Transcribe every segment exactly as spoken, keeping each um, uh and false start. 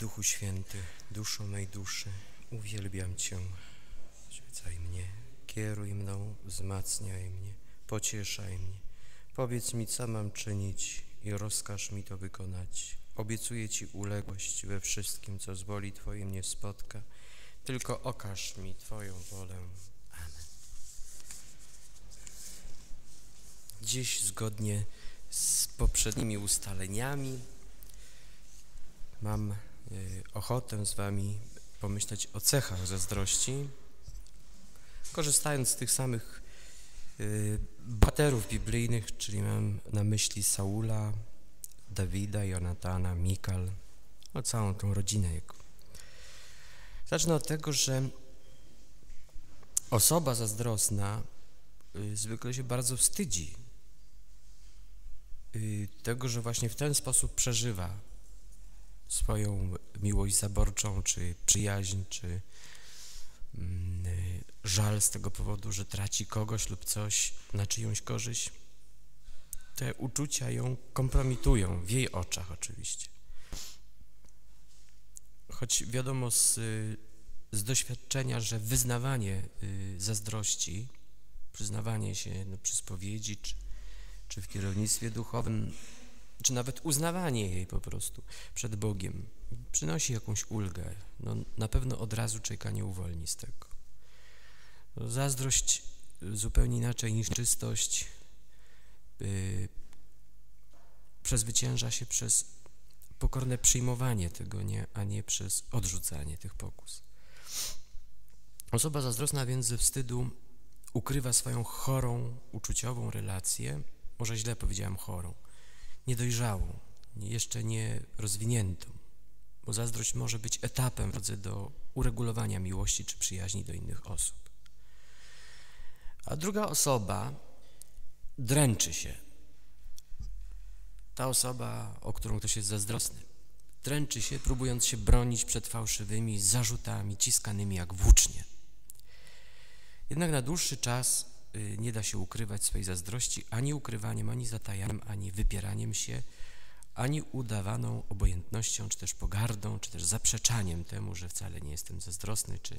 Duchu Święty, duszo mej duszy, uwielbiam Cię. Świecaj mnie, kieruj mną, wzmacniaj mnie, pocieszaj mnie. Powiedz mi, co mam czynić i rozkaż mi to wykonać. Obiecuję Ci uległość we wszystkim, co z woli Twojej mnie spotka. Tylko okaż mi Twoją wolę. Amen. Dziś zgodnie z poprzednimi ustaleniami mam ochotę z Wami pomyśleć o cechach zazdrości, korzystając z tych samych bohaterów biblijnych, czyli mam na myśli Saula, Dawida, Jonatana, Mikal, o całą tą rodzinę jego. Zacznę od tego, że osoba zazdrosna zwykle się bardzo wstydzi tego, że właśnie w ten sposób przeżywa swoją miłość zaborczą, czy przyjaźń, czy mm, żal z tego powodu, że traci kogoś lub coś na czyjąś korzyść. Te uczucia ją kompromitują, w jej oczach oczywiście. Choć wiadomo z, z doświadczenia, że wyznawanie y, zazdrości, przyznawanie się no, przy spowiedzi, czy, czy w kierownictwie duchowym, czy nawet uznawanie jej po prostu przed Bogiem przynosi jakąś ulgę. No, na pewno od razu człowieka nie uwolni z tego. No, zazdrość zupełnie inaczej niż czystość yy, przezwycięża się przez pokorne przyjmowanie tego, nie, a nie przez odrzucanie tych pokus. Osoba zazdrosna więc ze wstydu ukrywa swoją chorą, uczuciową relację, może źle powiedziałem chorą, niedojrzałą, jeszcze nie rozwiniętą, bo zazdrość może być etapem w drodze do uregulowania miłości czy przyjaźni do innych osób. A druga osoba dręczy się. Ta osoba, o którą ktoś jest zazdrosny, dręczy się, próbując się bronić przed fałszywymi zarzutami, ciskanymi jak włócznie. Jednak na dłuższy czas y, nie da się ukrywać swojej zazdrości ani ukrywaniem, ani zatajaniem, ani wypieraniem się, ani udawaną obojętnością, czy też pogardą, czy też zaprzeczaniem temu, że wcale nie jestem zazdrosny, czy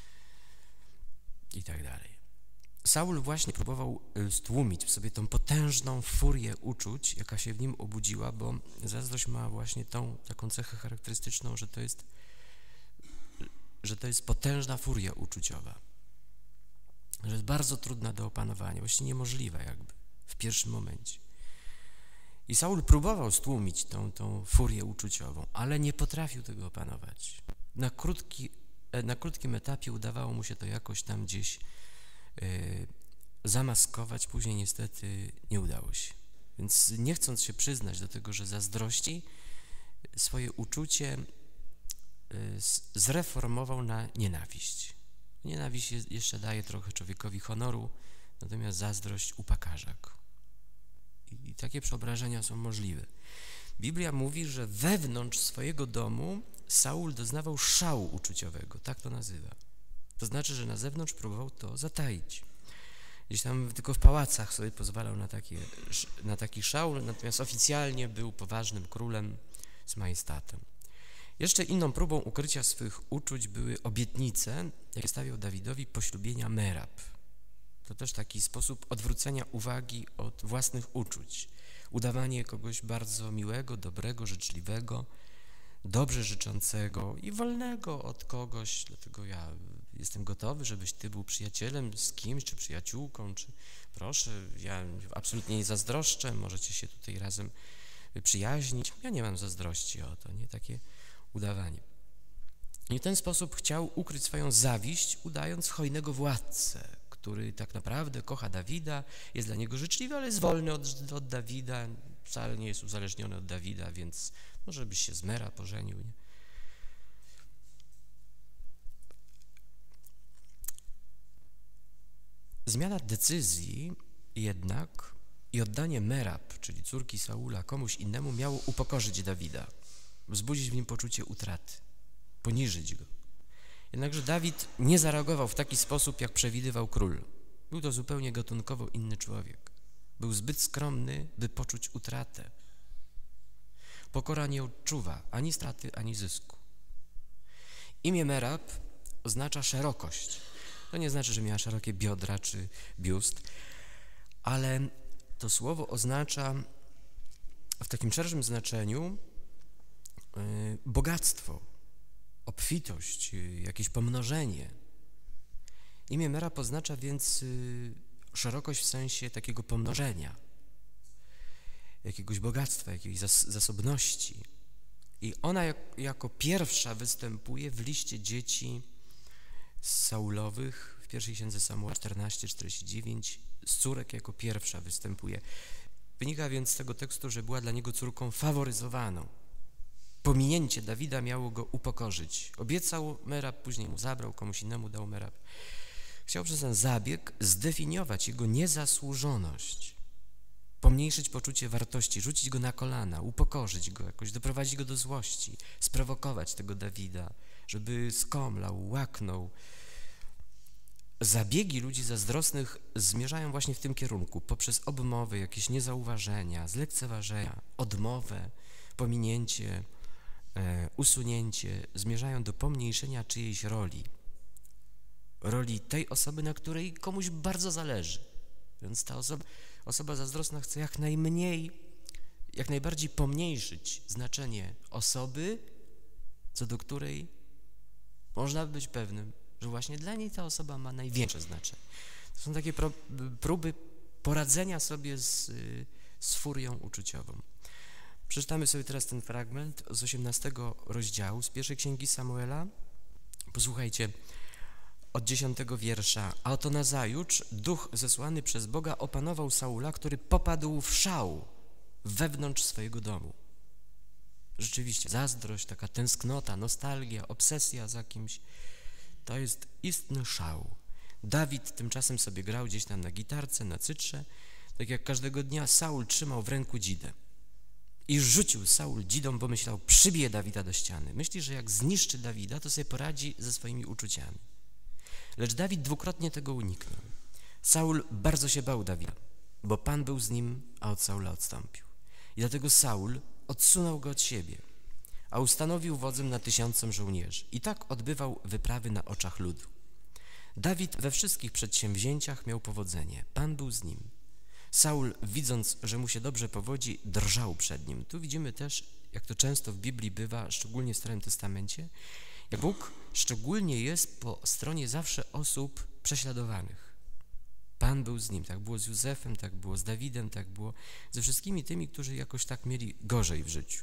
i tak dalej. Saul właśnie próbował stłumić w sobie tą potężną furię uczuć, jaka się w nim obudziła, bo zazdrość ma właśnie tą taką cechę charakterystyczną, że to jest, że to jest potężna furia uczuciowa, że jest bardzo trudna do opanowania, właściwie niemożliwa jakby w pierwszym momencie. I Saul próbował stłumić tą, tą furię uczuciową, ale nie potrafił tego opanować. Na, krótki, na krótkim etapie udawało mu się to jakoś tam gdzieś yy, zamaskować, później niestety nie udało się. Więc nie chcąc się przyznać do tego, że zazdrości, swoje uczucie yy, zreformował na nienawiść. Nienawiść jeszcze daje trochę człowiekowi honoru, natomiast zazdrość upakarza go. I takie przeobrażenia są możliwe. Biblia mówi, że wewnątrz swojego domu Saul doznawał szału uczuciowego, tak to nazywa. To znaczy, że na zewnątrz próbował to zataić. Gdzieś tam tylko w pałacach sobie pozwalał na, takie, na taki szał, natomiast oficjalnie był poważnym królem z majestatem. Jeszcze inną próbą ukrycia swych uczuć były obietnice, jakie stawiał Dawidowi poślubienia Merab. To też taki sposób odwrócenia uwagi od własnych uczuć. Udawanie kogoś bardzo miłego, dobrego, życzliwego, dobrze życzącego i wolnego od kogoś. Dlatego ja jestem gotowy, żebyś ty był przyjacielem z kimś, czy przyjaciółką, czy proszę, ja absolutnie nie zazdroszczę, możecie się tutaj razem przyjaźnić. Ja nie mam zazdrości o to, nie? Takie udawanie. I w ten sposób chciał ukryć swoją zawiść, udając hojnego władcę, który tak naprawdę kocha Dawida, jest dla niego życzliwy, ale jest wolny od, od Dawida, wcale nie jest uzależniony od Dawida, więc może byś się z Mera pożenił. Nie? Zmiana decyzji jednak i oddanie Merab, czyli córki Saula, komuś innemu miało upokorzyć Dawida, wzbudzić w nim poczucie utraty, poniżyć go. Jednakże Dawid nie zareagował w taki sposób, jak przewidywał król. Był to zupełnie gatunkowo inny człowiek. Był zbyt skromny, by poczuć utratę. Pokora nie odczuwa ani straty, ani zysku. Imię Merab oznacza szerokość. To nie znaczy, że miała szerokie biodra czy biust, ale to słowo oznacza w takim szerszym znaczeniu y, bogactwo, obfitość, y, jakieś pomnożenie. Imię Merab oznacza więc y, szerokość w sensie takiego pomnożenia, jakiegoś bogactwa, jakiejś zas zasobności. I ona jak, jako pierwsza występuje w liście dzieci Saulowych w pierwszej księdze Samuela czternaście czterdzieści dziewięć. Z córek jako pierwsza występuje. Wynika więc z tego tekstu, że była dla niego córką faworyzowaną. Pominięcie Dawida miało go upokorzyć. Obiecał Merab, później mu zabrał, komuś innemu dał Merab. Chciał przez ten zabieg zdefiniować jego niezasłużoność, pomniejszyć poczucie wartości, rzucić go na kolana, upokorzyć go jakoś, doprowadzić go do złości, sprowokować tego Dawida, żeby skomlał, łaknął. Zabiegi ludzi zazdrosnych zmierzają właśnie w tym kierunku, poprzez obmowy, jakieś niezauważenia, zlekceważenia, odmowę, pominięcie, e, usunięcie, zmierzają do pomniejszenia czyjejś roli, roli tej osoby, na której komuś bardzo zależy. Więc ta osoba, osoba zazdrosna chce jak najmniej, jak najbardziej pomniejszyć znaczenie osoby, co do której można być pewnym, że właśnie dla niej ta osoba ma największe znaczenie. To są takie pro, próby poradzenia sobie z, z furią uczuciową. Przeczytamy sobie teraz ten fragment z osiemnastego rozdziału z pierwszej księgi Samuela. Posłuchajcie od dziesiątego wiersza. A oto nazajutrz duch zesłany przez Boga opanował Saula, który popadł w szał wewnątrz swojego domu. Rzeczywiście, zazdrość, taka tęsknota, nostalgia, obsesja za kimś, to jest istny szał. Dawid tymczasem sobie grał gdzieś tam na gitarce, na cytrze. Tak jak każdego dnia Saul trzymał w ręku dzidę. I rzucił Saul dzidą, bo myślał, przybije Dawida do ściany. Myśli, że jak zniszczy Dawida, to sobie poradzi ze swoimi uczuciami. Lecz Dawid dwukrotnie tego uniknął. Saul bardzo się bał Dawida, bo Pan był z nim, a od Saula odstąpił. I dlatego Saul odsunął go od siebie, a ustanowił wodzem nad tysiącem żołnierzy. I tak odbywał wyprawy na oczach ludu. Dawid we wszystkich przedsięwzięciach miał powodzenie. Pan był z nim. Saul, widząc, że mu się dobrze powodzi, drżał przed nim. Tu widzimy też, jak to często w Biblii bywa, szczególnie w Starym Testamencie, jak Bóg szczególnie jest po stronie zawsze osób prześladowanych. Pan był z nim. Tak było z Józefem, tak było z Dawidem, tak było ze wszystkimi tymi, którzy jakoś tak mieli gorzej w życiu.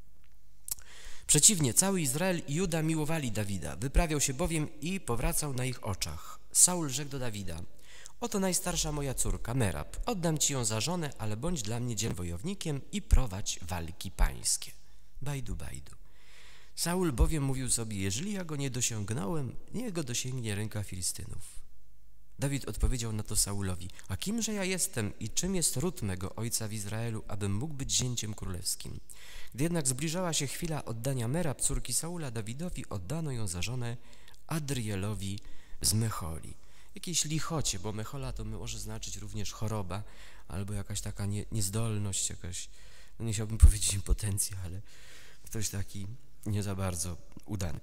Przeciwnie, cały Izrael i Juda miłowali Dawida. Wyprawiał się bowiem i powracał na ich oczach. Saul rzekł do Dawida: oto najstarsza moja córka, Merab. Oddam ci ją za żonę, ale bądź dla mnie dzielnym wojownikiem i prowadź walki pańskie. Bajdu, bajdu. Saul bowiem mówił sobie: jeżeli ja go nie dosięgnąłem, niech go dosięgnie ręka Filistynów. Dawid odpowiedział na to Saulowi: a kimże ja jestem i czym jest ród mego ojca w Izraelu, abym mógł być zięciem królewskim? Gdy jednak zbliżała się chwila oddania Merab, córki Saula, Dawidowi, oddano ją za żonę Adrielowi z Mecholi. Jakiejś lichocie, bo Mechola to może znaczyć również choroba albo jakaś taka nie, niezdolność, jakaś, no nie chciałbym powiedzieć impotencja, ale ktoś taki nie za bardzo udany.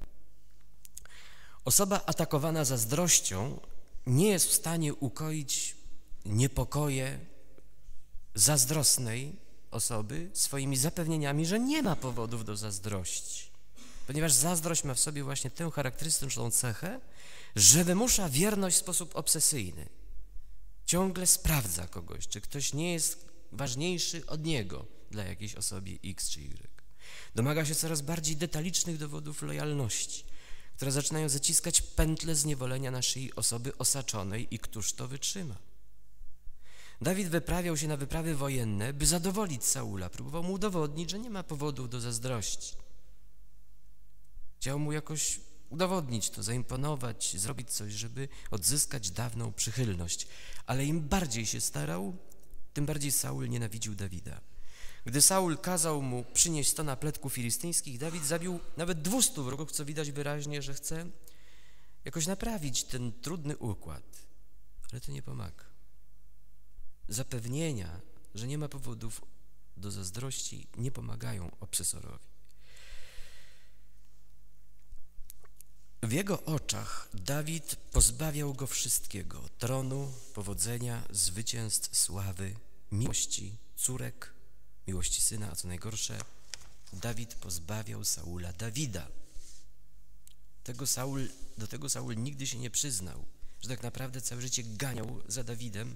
Osoba atakowana zazdrością nie jest w stanie ukoić niepokoje zazdrosnej osoby swoimi zapewnieniami, że nie ma powodów do zazdrości, ponieważ zazdrość ma w sobie właśnie tę charakterystyczną cechę, że wymusza wierność w sposób obsesyjny. Ciągle sprawdza kogoś, czy ktoś nie jest ważniejszy od niego dla jakiejś osobie X czy Y. Domaga się coraz bardziej detalicznych dowodów lojalności, które zaczynają zaciskać pętle zniewolenia na szyi osoby osaczonej i któż to wytrzyma. Dawid wyprawiał się na wyprawy wojenne, by zadowolić Saula. Próbował mu udowodnić, że nie ma powodów do zazdrości. Chciał mu jakoś udowodnić to, zaimponować, zrobić coś, żeby odzyskać dawną przychylność. Ale im bardziej się starał, tym bardziej Saul nienawidził Dawida. Gdy Saul kazał mu przynieść sto napletków filistyńskich, Dawid zabił nawet dwustu wrogów, co widać wyraźnie, że chce jakoś naprawić ten trudny układ. Ale to nie pomaga. Zapewnienia, że nie ma powodów do zazdrości, nie pomagają obsesorowi. W jego oczach Dawid pozbawiał go wszystkiego: tronu, powodzenia, zwycięstw, sławy, miłości córek, miłości syna, a co najgorsze, Dawid pozbawiał Saula Dawida. Tego Saul, do tego Saul nigdy się nie przyznał, że tak naprawdę całe życie ganiał za Dawidem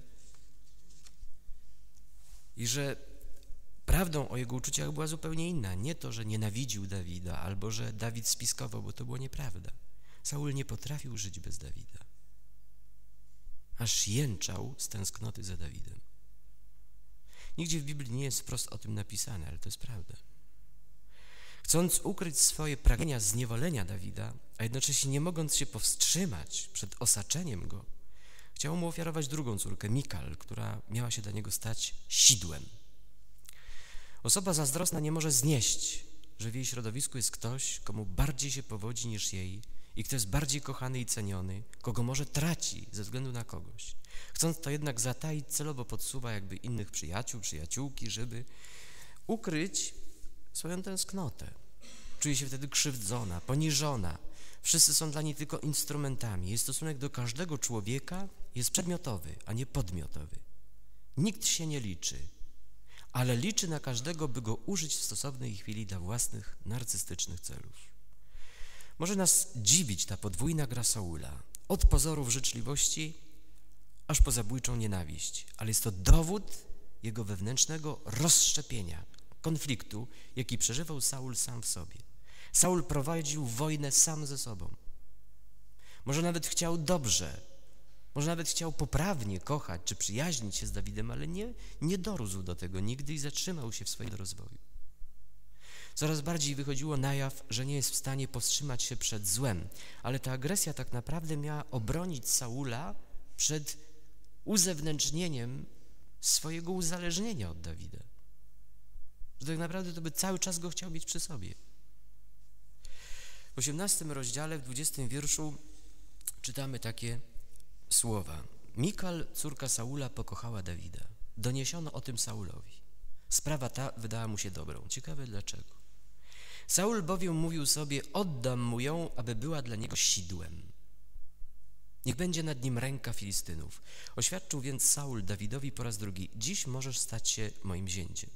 i że prawdą o jego uczuciach była zupełnie inna. Nie to, że nienawidził Dawida albo że Dawid spiskował, bo to było nieprawda. Saul nie potrafił żyć bez Dawida. Aż jęczał z tęsknoty za Dawidem. Nigdzie w Biblii nie jest wprost o tym napisane, ale to jest prawda. Chcąc ukryć swoje pragnienia zniewolenia Dawida, a jednocześnie nie mogąc się powstrzymać przed osaczeniem go, chciał mu ofiarować drugą córkę, Mikal, która miała się dla niego stać sidłem. Osoba zazdrosna nie może znieść, że w jej środowisku jest ktoś, komu bardziej się powodzi niż jej i kto jest bardziej kochany i ceniony, kogo może traci ze względu na kogoś. Chcąc to jednak zataić, celowo podsuwa jakby innych przyjaciół, przyjaciółki, żeby ukryć swoją tęsknotę. Czuje się wtedy krzywdzona, poniżona. Wszyscy są dla niej tylko instrumentami. Jej stosunek do każdego człowieka jest przedmiotowy, a nie podmiotowy. Nikt się nie liczy, ale liczy na każdego, by go użyć w stosownej chwili dla własnych narcystycznych celów. Może nas dziwić ta podwójna gra Saula, od pozorów życzliwości aż po zabójczą nienawiść, ale jest to dowód jego wewnętrznego rozszczepienia, konfliktu, jaki przeżywał Saul sam w sobie. Saul prowadził wojnę sam ze sobą. Może nawet chciał dobrze, może nawet chciał poprawnie kochać czy przyjaźnić się z Dawidem, ale nie, nie dorósł do tego nigdy i zatrzymał się w swoim rozwoju. Coraz bardziej wychodziło na jaw, że nie jest w stanie powstrzymać się przed złem, ale ta agresja tak naprawdę miała obronić Saula przed uzewnętrznieniem swojego uzależnienia od Dawida. Że tak naprawdę to by cały czas go chciał mieć przy sobie. W osiemnastym rozdziale, w dwudziestym wierszu czytamy takie słowa. Mikal, córka Saula, pokochała Dawida. Doniesiono o tym Saulowi. Sprawa ta wydała mu się dobrą. Ciekawe dlaczego. Saul bowiem mówił sobie, oddam mu ją, aby była dla niego sidłem. Niech będzie nad nim ręka Filistynów. Oświadczył więc Saul Dawidowi po raz drugi, dziś możesz stać się moim zięciem.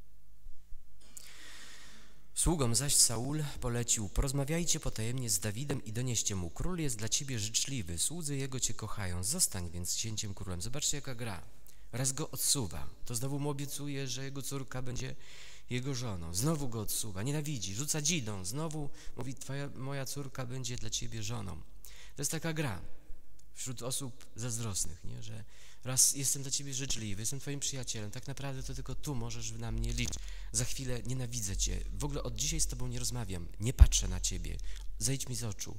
Sługom zaś Saul polecił, porozmawiajcie potajemnie z Dawidem i donieście mu, król jest dla ciebie życzliwy, słudzy jego cię kochają, zostań więc zięciem królem. Zobaczcie, jaka gra. Raz go odsuwa, to znowu mu obiecuje, że jego córka będzie jego żoną. Znowu go odsuwa, nienawidzi, rzuca dzidą. Znowu mówi, twoja, moja córka będzie dla ciebie żoną. To jest taka gra wśród osób zazdrosnych, nie? Że raz jestem dla ciebie życzliwy, jestem twoim przyjacielem, tak naprawdę to tylko tu możesz na mnie liczyć. Za chwilę nienawidzę cię, w ogóle od dzisiaj z tobą nie rozmawiam, nie patrzę na ciebie, zejdź mi z oczu.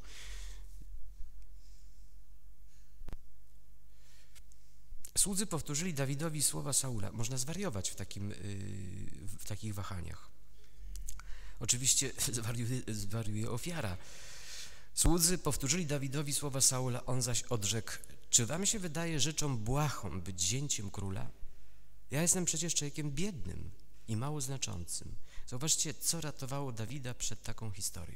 Słudzy powtórzyli Dawidowi słowa Saula. Można zwariować w, takim, yy, w takich wahaniach. Oczywiście zwariuje, zwariuje ofiara. Słudzy powtórzyli Dawidowi słowa Saula, on zaś odrzekł, czy wam się wydaje rzeczą błahą być zięciem króla? Ja jestem przecież człowiekiem biednym i mało znaczącym. Zobaczcie, co ratowało Dawida przed taką historią.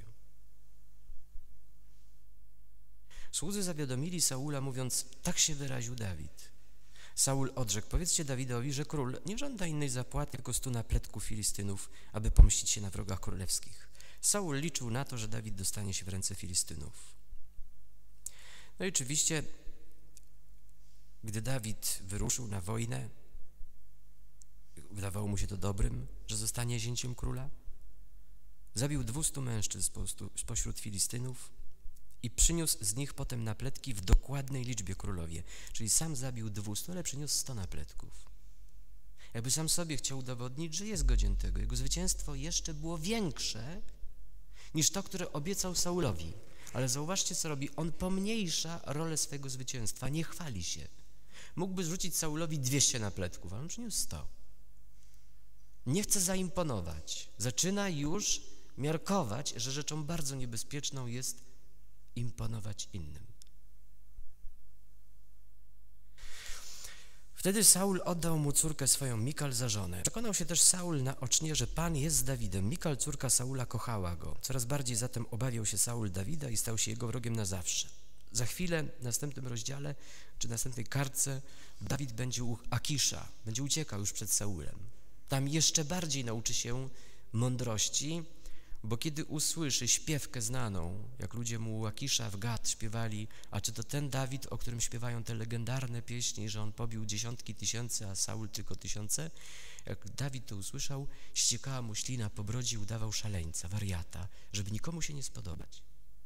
Słudzy zawiadomili Saula, mówiąc, tak się wyraził Dawid. Saul odrzekł, powiedzcie Dawidowi, że król nie żąda innej zapłaty, tylko stu napletków Filistynów, aby pomścić się na wrogach królewskich. Saul liczył na to, że Dawid dostanie się w ręce Filistynów. No i oczywiście, gdy Dawid wyruszył na wojnę, wydawało mu się to dobrym, że zostanie zięciem króla. Zabił dwustu mężczyzn spośród Filistynów i przyniósł z nich potem napletki w dokładnej liczbie królowie. Czyli sam zabił dwustu, ale przyniósł sto napletków. Jakby sam sobie chciał udowodnić, że jest godzien tego. Jego zwycięstwo jeszcze było większe niż to, które obiecał Saulowi. Ale zauważcie, co robi. On pomniejsza rolę swojego zwycięstwa, nie chwali się. Mógłby zrzucić Saulowi dwieście napletków, ale on przyniósł sto. Nie chce zaimponować. Zaczyna już miarkować, że rzeczą bardzo niebezpieczną jest imponować innym. W Wtedy Saul oddał mu córkę swoją Mikal za żonę. Przekonał się też Saul naocznie, że Pan jest z Dawidem. Mikal, córka Saula, kochała go. Coraz bardziej zatem obawiał się Saul Dawida i stał się jego wrogiem na zawsze. Za chwilę, w następnym rozdziale, czy następnej kartce, Dawid będzie u Akisza, będzie uciekał już przed Saulem. Tam jeszcze bardziej nauczy się mądrości, bo kiedy usłyszy śpiewkę znaną, jak ludzie mu u Akisza w Gat śpiewali, a czy to ten Dawid, o którym śpiewają te legendarne pieśni, że on pobił dziesiątki tysięcy, a Saul tylko tysiące, jak Dawid to usłyszał, ściekała mu ślina po brodzie i udawał szaleńca, wariata, żeby nikomu się nie spodobać.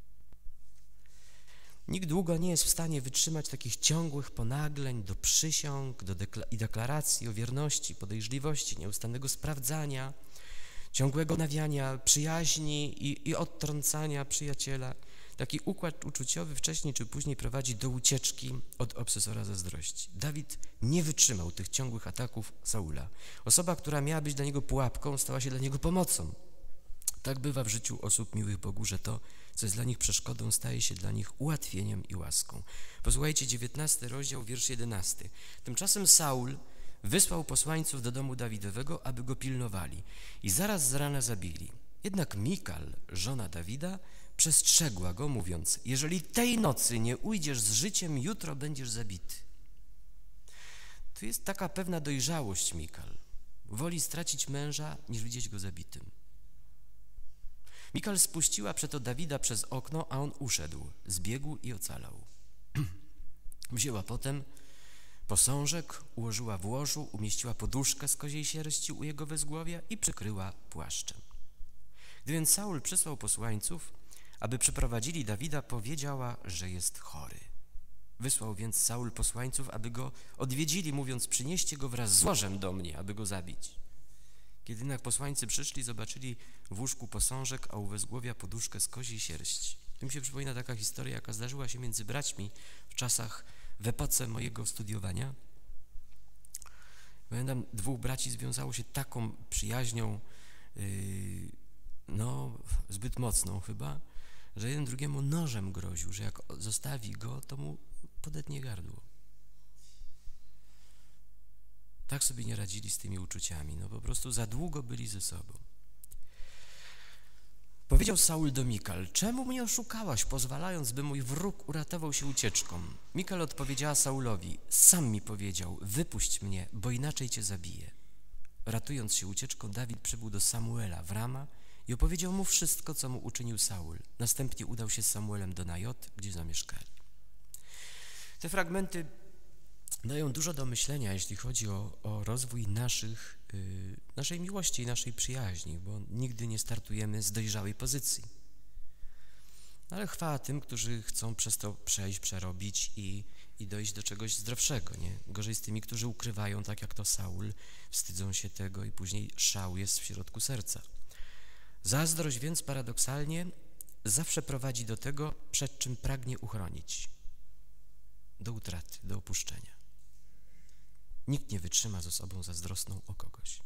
Nikt długo nie jest w stanie wytrzymać takich ciągłych ponagleń do przysiąg do dekla- i deklaracji o wierności, podejrzliwości, nieustannego sprawdzania, ciągłego nawiania przyjaźni i, i odtrącania przyjaciela. Taki układ uczuciowy wcześniej czy później prowadzi do ucieczki od obsesora zazdrości. Dawid nie wytrzymał tych ciągłych ataków Saula. Osoba, która miała być dla niego pułapką, stała się dla niego pomocą. Tak bywa w życiu osób miłych Bogu, że to, co jest dla nich przeszkodą, staje się dla nich ułatwieniem i łaską. Posłuchajcie, dziewiętnasty rozdział, wiersz jedenasty. Tymczasem Saul wysłał posłańców do domu Dawidowego, aby go pilnowali i zaraz z rana zabili. Jednak Mikal, żona Dawida, przestrzegła go, mówiąc: jeżeli tej nocy nie ujdziesz z życiem, jutro będziesz zabity. Tu jest taka pewna dojrzałość Mikal. Woli stracić męża, niż widzieć go zabitym. Mikal spuściła przeto Dawida przez okno, a on uszedł, zbiegł i ocalał. Wzięła potem posążek, ułożyła w łożu, umieściła poduszkę z koziej sierści u jego wezgłowia i przykryła płaszczem. Gdy więc Saul przysłał posłańców, aby przeprowadzili Dawida, powiedziała, że jest chory. Wysłał więc Saul posłańców, aby go odwiedzili, mówiąc: przynieście go wraz z łożem do mnie, aby go zabić. Kiedy jednak posłańcy przyszli, zobaczyli w łóżku posążek, a u wezgłowia poduszkę z koziej sierści. Tu mi się przypomina taka historia, jaka zdarzyła się między braćmi w czasach, w epoce mojego studiowania. Pamiętam, dwóch braci związało się taką przyjaźnią, yy, no zbyt mocną chyba, że jeden drugiemu nożem groził, że jak zostawi go, to mu podetnie gardło. Tak sobie nie radzili z tymi uczuciami, no po prostu za długo byli ze sobą. Powiedział Saul do Mikal: czemu mnie oszukałaś, pozwalając, by mój wróg uratował się ucieczką? Mikal odpowiedziała Saulowi: sam mi powiedział, wypuść mnie, bo inaczej cię zabiję. Ratując się ucieczką, Dawid przybył do Samuela w Rama i opowiedział mu wszystko, co mu uczynił Saul. Następnie udał się z Samuelem do Najot, gdzie zamieszkali. Te fragmenty dają dużo do myślenia, jeśli chodzi o, o rozwój naszych, yy, naszej miłości i naszej przyjaźni, bo nigdy nie startujemy z dojrzałej pozycji. Ale chwała tym, którzy chcą przez to przejść, przerobić i, i dojść do czegoś zdrowszego, nie? Gorzej z tymi, którzy ukrywają, tak jak to Saul, wstydzą się tego i później szał jest w środku serca. Zazdrość więc paradoksalnie zawsze prowadzi do tego, przed czym pragnie uchronić. Do utraty, do opuszczenia. Nikt nie wytrzyma z osobą zazdrosną o kogoś.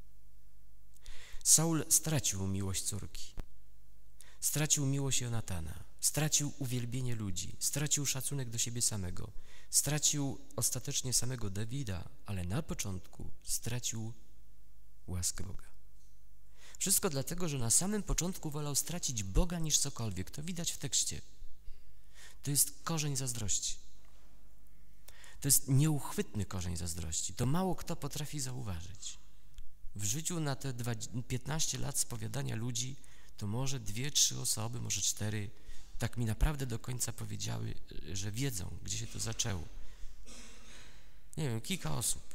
Saul stracił miłość córki, stracił miłość Jonatana, stracił uwielbienie ludzi, stracił szacunek do siebie samego, stracił ostatecznie samego Dawida, ale na początku stracił łaskę Boga. Wszystko dlatego, że na samym początku wolał stracić Boga niż cokolwiek. To widać w tekście. To jest korzeń zazdrości. To jest nieuchwytny korzeń zazdrości. To mało kto potrafi zauważyć. W życiu na te piętnaście lat spowiadania ludzi to może dwie, trzy osoby, może cztery, tak mi naprawdę do końca powiedziały, że wiedzą, gdzie się to zaczęło. Nie wiem, kilka osób.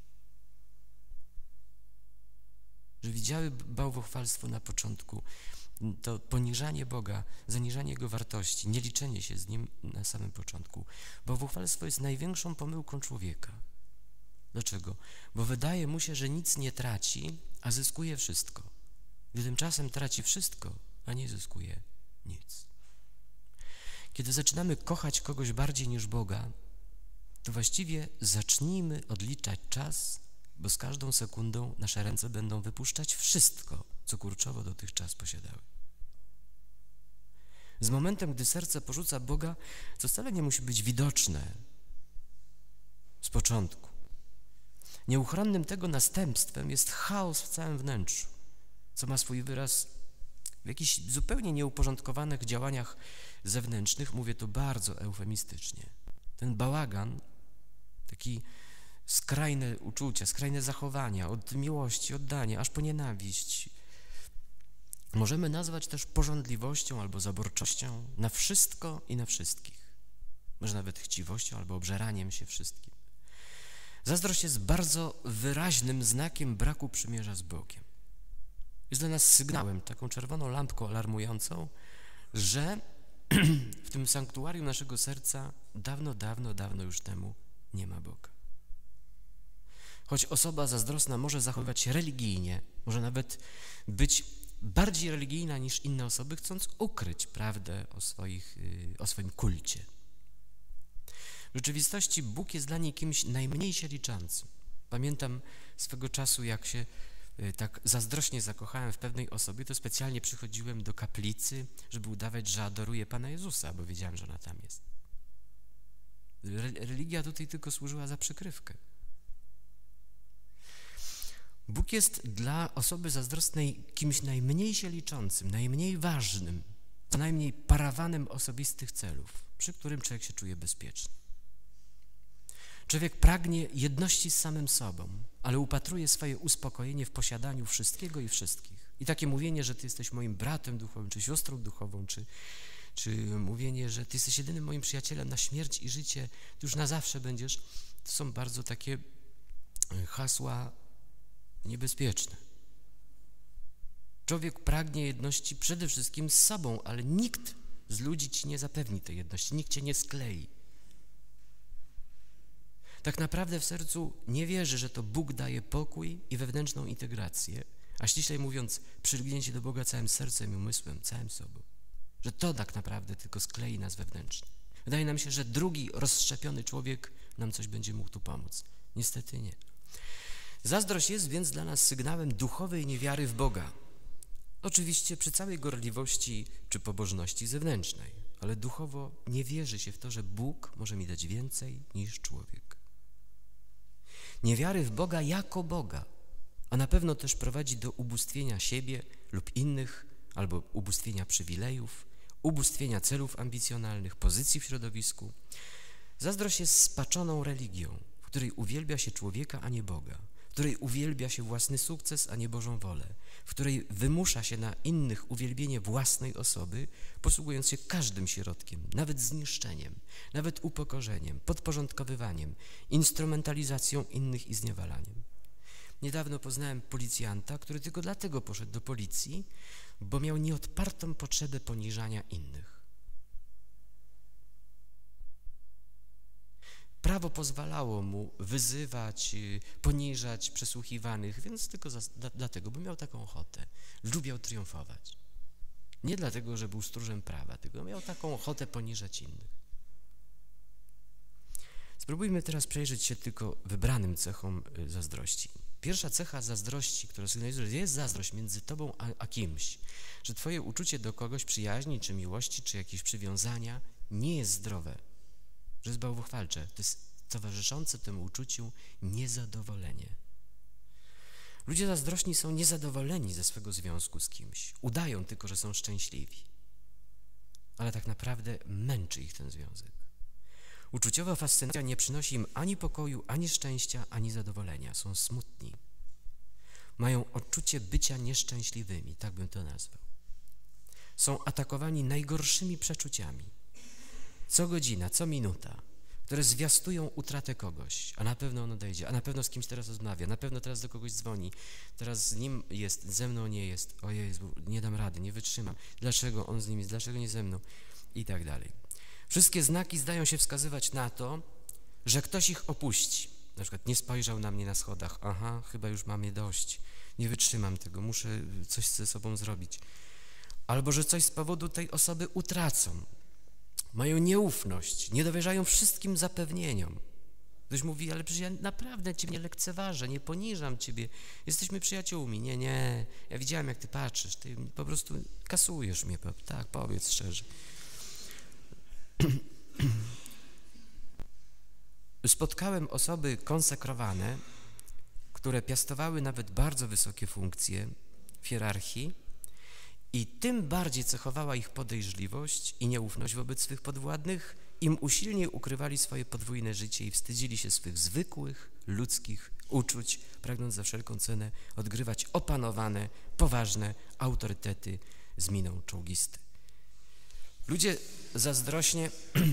Że widziały bałwochwalstwo na początku, to poniżanie Boga, zaniżanie Jego wartości, nieliczenie się z Nim na samym początku. Bałwochwalstwo jest największą pomyłką człowieka. Dlaczego? Bo wydaje mu się, że nic nie traci, a zyskuje wszystko. Gdy tymczasem traci wszystko, a nie zyskuje nic. Kiedy zaczynamy kochać kogoś bardziej niż Boga, to właściwie zacznijmy odliczać czas, bo z każdą sekundą nasze ręce będą wypuszczać wszystko, co kurczowo dotychczas posiadały. Z momentem, gdy serce porzuca Boga, co wcale nie musi być widoczne z początku, Nieuchronnym tego następstwem jest chaos w całym wnętrzu, co ma swój wyraz w jakichś zupełnie nieuporządkowanych działaniach zewnętrznych. Mówię to bardzo eufemistycznie. Ten bałagan, taki skrajne uczucia, skrajne zachowania, od miłości, oddania, aż po nienawiść, możemy nazwać też pożądliwością albo zaborczością na wszystko i na wszystkich. Może nawet chciwością albo obżeraniem się wszystkim. Zazdrość jest bardzo wyraźnym znakiem braku przymierza z Bogiem. Jest dla nas sygnałem, taką czerwoną lampką alarmującą, że w tym sanktuarium naszego serca dawno, dawno, dawno już temu nie ma Boga. Choć osoba zazdrosna może zachowywać się religijnie, może nawet być bardziej religijna niż inne osoby, chcąc ukryć prawdę o, swoich, o swoim kulcie. W rzeczywistości Bóg jest dla niej kimś najmniej się liczącym. Pamiętam swego czasu, jak się tak zazdrośnie zakochałem w pewnej osobie, to specjalnie przychodziłem do kaplicy, żeby udawać, że adoruję Pana Jezusa, bo wiedziałem, że ona tam jest. Religia tutaj tylko służyła za przykrywkę. Bóg jest dla osoby zazdrosnej kimś najmniej się liczącym, najmniej ważnym, co najmniej parawanem osobistych celów, przy którym człowiek się czuje bezpieczny. Człowiek pragnie jedności z samym sobą, ale upatruje swoje uspokojenie w posiadaniu wszystkiego i wszystkich. I takie mówienie, że ty jesteś moim bratem duchowym, czy siostrą duchową, czy, czy mówienie, że ty jesteś jedynym moim przyjacielem na śmierć i życie, ty już na zawsze będziesz, to są bardzo takie hasła niebezpieczne. Człowiek pragnie jedności przede wszystkim z sobą, ale nikt z ludzi ci nie zapewni tej jedności, nikt cię nie sklei. Tak naprawdę w sercu nie wierzy, że to Bóg daje pokój i wewnętrzną integrację, a ściślej mówiąc, przylgnięcie do Boga całym sercem i umysłem, całym sobą. Że to tak naprawdę tylko sklei nas wewnętrznie. Wydaje nam się, że drugi rozszczepiony człowiek nam coś będzie mógł tu pomóc. Niestety nie. Zazdrość jest więc dla nas sygnałem duchowej niewiary w Boga. Oczywiście przy całej gorliwości czy pobożności zewnętrznej, ale duchowo nie wierzy się w to, że Bóg może mi dać więcej niż człowiek. Niewiary w Boga jako Boga, a na pewno też prowadzi do ubóstwienia siebie lub innych, albo ubóstwienia przywilejów, ubóstwienia celów ambicjonalnych, pozycji w środowisku. Zazdrość jest spaczoną religią, w której uwielbia się człowieka, a nie Boga, w której uwielbia się własny sukces, a nie Bożą wolę, w której wymusza się na innych uwielbienie własnej osoby, posługując się każdym środkiem, nawet zniszczeniem, nawet upokorzeniem, podporządkowywaniem, instrumentalizacją innych i zniewalaniem. Niedawno poznałem policjanta, który tylko dlatego poszedł do policji, bo miał nieodpartą potrzebę poniżania innych. Prawo pozwalało mu wyzywać, poniżać przesłuchiwanych, więc tylko za, dla, dlatego, bo miał taką ochotę. Lubiał triumfować. Nie dlatego, że był stróżem prawa, tylko miał taką ochotę poniżać innych. Spróbujmy teraz przejrzeć się tylko wybranym cechom zazdrości. Pierwsza cecha zazdrości, która sygnalizuje, że jest zazdrość między tobą a, a kimś, że twoje uczucie do kogoś przyjaźni, czy miłości, czy jakieś przywiązania nie jest zdrowe, że jest bałwochwalcze. To jest towarzyszące temu uczuciu niezadowolenie. Ludzie zazdrośni są niezadowoleni ze swego związku z kimś. Udają tylko, że są szczęśliwi. Ale tak naprawdę męczy ich ten związek. Uczuciowa fascynacja nie przynosi im ani pokoju, ani szczęścia, ani zadowolenia. Są smutni. Mają odczucie bycia nieszczęśliwymi, tak bym to nazwał. Są atakowani najgorszymi przeczuciami. Co godzina, co minuta, które zwiastują utratę kogoś, a na pewno on odejdzie, a na pewno z kimś teraz rozmawia, na pewno teraz do kogoś dzwoni, teraz z nim jest, ze mną nie jest, o Jezu, nie dam rady, nie wytrzymam, dlaczego on z nim jest, dlaczego nie ze mną i tak dalej. Wszystkie znaki zdają się wskazywać na to, że ktoś ich opuści. Na przykład nie spojrzał na mnie na schodach, aha, chyba już mam je dość, nie wytrzymam tego, muszę coś ze sobą zrobić. Albo że coś z powodu tej osoby utracą. Mają nieufność, nie dowierzają wszystkim zapewnieniom. Ktoś mówi, ale przecież ja naprawdę ciebie nie lekceważę, nie poniżam ciebie, jesteśmy przyjaciółmi. Nie, nie, ja widziałem, jak ty patrzysz, ty po prostu kasujesz mnie, tak, powiedz szczerze. Spotkałem osoby konsekrowane, które piastowały nawet bardzo wysokie funkcje w hierarchii i tym bardziej cechowała ich podejrzliwość i nieufność wobec swych podwładnych, im usilniej ukrywali swoje podwójne życie i wstydzili się swych zwykłych, ludzkich uczuć, pragnąc za wszelką cenę odgrywać opanowane, poważne autorytety z miną czołgisty. Ludzie zazdrośnie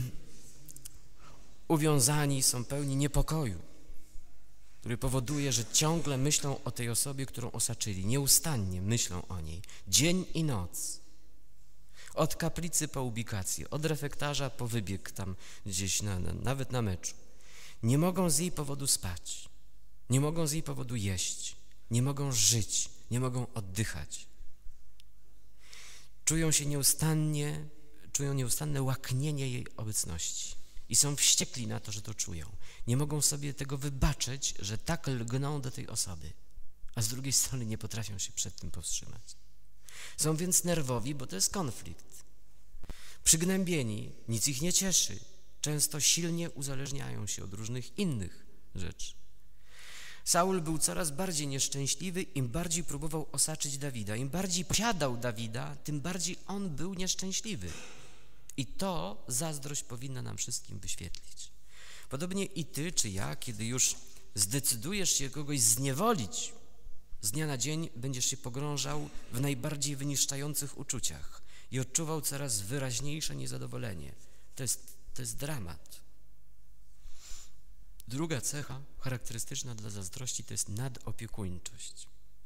uwiązani są pełni niepokoju, który powoduje, że ciągle myślą o tej osobie, którą osaczyli, nieustannie myślą o niej, dzień i noc. Od kaplicy po ubikację, od refektarza po wybieg tam gdzieś, na, na, nawet na meczu. Nie mogą z jej powodu spać, nie mogą z jej powodu jeść, nie mogą żyć, nie mogą oddychać. Czują się nieustannie, czują nieustanne łaknienie jej obecności i są wściekli na to, że to czują. Nie mogą sobie tego wybaczyć, że tak lgną do tej osoby, a z drugiej strony nie potrafią się przed tym powstrzymać. Są więc nerwowi, bo to jest konflikt. Przygnębieni, nic ich nie cieszy, często silnie uzależniają się od różnych innych rzeczy. Saul był coraz bardziej nieszczęśliwy, im bardziej próbował osaczyć Dawida. Im bardziej posiadał Dawida, tym bardziej on był nieszczęśliwy. I to zazdrość powinna nam wszystkim wyświetlić. Podobnie i ty czy ja, kiedy już zdecydujesz się kogoś zniewolić, z dnia na dzień będziesz się pogrążał w najbardziej wyniszczających uczuciach i odczuwał coraz wyraźniejsze niezadowolenie. To jest, to jest dramat. Druga cecha charakterystyczna dla zazdrości to jest nadopiekuńczość.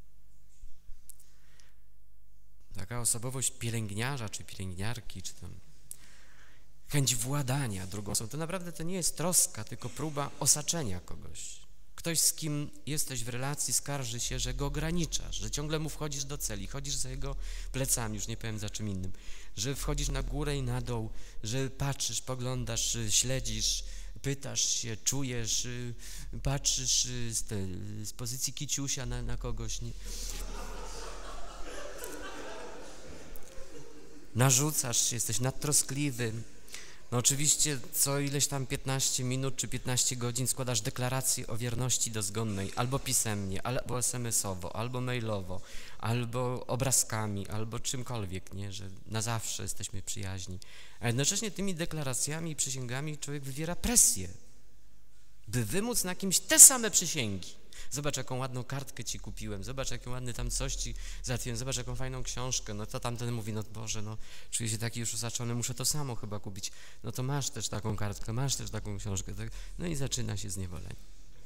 Taka osobowość pielęgniarza czy pielęgniarki, czy tam chęć władania drugą osobą, to naprawdę to nie jest troska, tylko próba osaczenia kogoś. Ktoś, z kim jesteś w relacji, skarży się, że go ograniczasz, że ciągle mu wchodzisz do celi, chodzisz za jego plecami, już nie powiem za czym innym, że wchodzisz na górę i na dół, że patrzysz, poglądasz, śledzisz, pytasz się, czujesz, patrzysz z, te, z pozycji kiciusia na, na kogoś. Nie? Narzucasz się, jesteś nadtroskliwy. No oczywiście co ileś tam piętnaście minut czy piętnaście godzin składasz deklarację o wierności dozgonnej, albo pisemnie, albo es em esowo, albo mailowo, albo obrazkami, albo czymkolwiek, nie, że na zawsze jesteśmy przyjaźni. A jednocześnie tymi deklaracjami i przysięgami człowiek wywiera presję, by wymóc na kimś te same przysięgi. Zobacz, jaką ładną kartkę ci kupiłem, zobacz, jakie ładny tam coś ci załatwiłem, zobacz, jaką fajną książkę. No to tamten mówi, no Boże, no czuję się taki już osaczony, muszę to samo chyba kupić. No to masz też taką kartkę, masz też taką książkę. Tak? No i zaczyna się zniewolenie.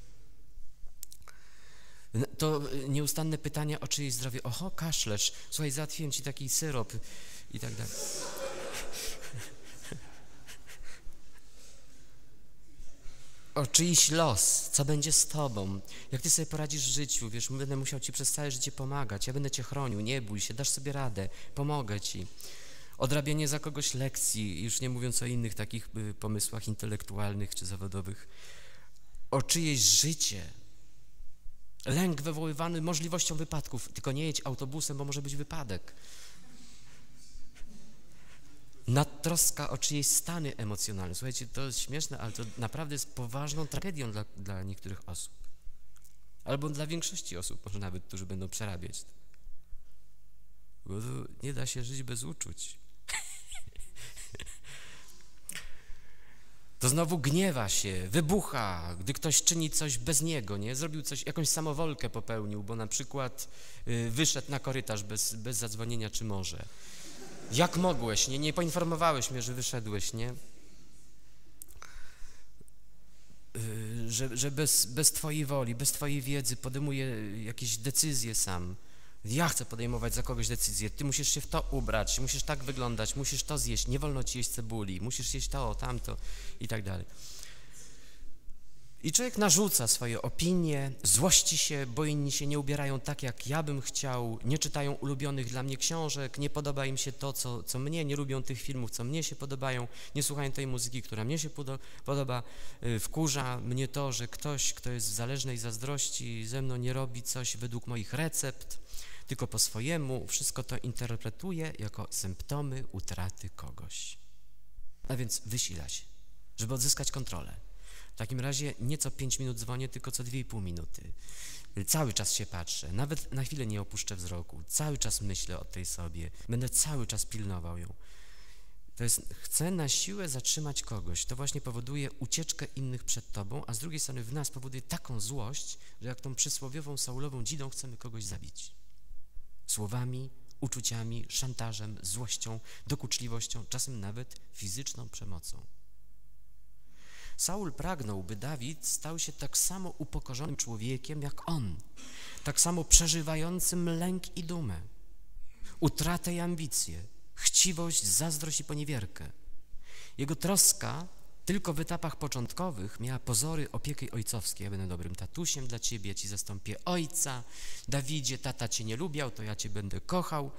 To nieustanne pytania o czyjeś zdrowie. Oho, kaszlesz, słuchaj, załatwiłem ci taki syrop i tak dalej. O czyjś los, co będzie z tobą, jak ty sobie poradzisz w życiu, wiesz, będę musiał ci przez całe życie pomagać, ja będę cię chronił, nie bój się, dasz sobie radę, pomogę ci. Odrabianie za kogoś lekcji, już nie mówiąc o innych takich y, pomysłach intelektualnych czy zawodowych. O czyjeś życie. Lęk wywoływany możliwością wypadków, tylko nie jedź autobusem, bo może być wypadek. Nadtroska o czyjeś stany emocjonalne. Słuchajcie, to jest śmieszne, ale to naprawdę jest poważną tragedią dla, dla niektórych osób. Albo dla większości osób, może nawet, którzy będą przerabiać. Bo to nie da się żyć bez uczuć. To znowu gniewa się, wybucha, gdy ktoś czyni coś bez niego, nie? Zrobił coś, jakąś samowolkę popełnił, bo na przykład y, wyszedł na korytarz bez, bez zadzwonienia czy może. Jak mogłeś, nie? Nie poinformowałeś mnie, że wyszedłeś, nie? Yy, że że bez, bez twojej woli, bez twojej wiedzy podejmuje jakieś decyzje sam. Ja chcę podejmować za kogoś decyzję. Ty musisz się w to ubrać, musisz tak wyglądać, musisz to zjeść, nie wolno ci jeść cebuli, musisz jeść to, tamto i tak dalej. I człowiek narzuca swoje opinie, złości się, bo inni się nie ubierają tak, jak ja bym chciał, nie czytają ulubionych dla mnie książek, nie podoba im się to, co, co mnie, nie lubią tych filmów, co mnie się podobają, nie słuchają tej muzyki, która mnie się podoba, wkurza mnie to, że ktoś, kto jest w zależnej zazdrości ze mną, nie robi coś według moich recept, tylko po swojemu, wszystko to interpretuje jako symptomy utraty kogoś. A więc wysila się, żeby odzyskać kontrolę. W takim razie nie co pięć minut dzwonię, tylko co dwie i pół minuty. Cały czas się patrzę, nawet na chwilę nie opuszczę wzroku, cały czas myślę o tej sobie, będę cały czas pilnował ją. To jest, chcę na siłę zatrzymać kogoś, to właśnie powoduje ucieczkę innych przed tobą, a z drugiej strony w nas powoduje taką złość, że jak tą przysłowiową Saulową dzidą chcemy kogoś zabić. Słowami, uczuciami, szantażem, złością, dokuczliwością, czasem nawet fizyczną przemocą. Saul pragnął, by Dawid stał się tak samo upokorzonym człowiekiem jak on, tak samo przeżywającym lęk i dumę, utratę i ambicje, chciwość, zazdrość i poniewierkę. Jego troska tylko w etapach początkowych miała pozory opieki ojcowskiej. Ja będę dobrym tatusiem dla ciebie, ja ci zastąpię ojca. Dawidzie, tata cię nie lubiał, to ja cię będę kochał.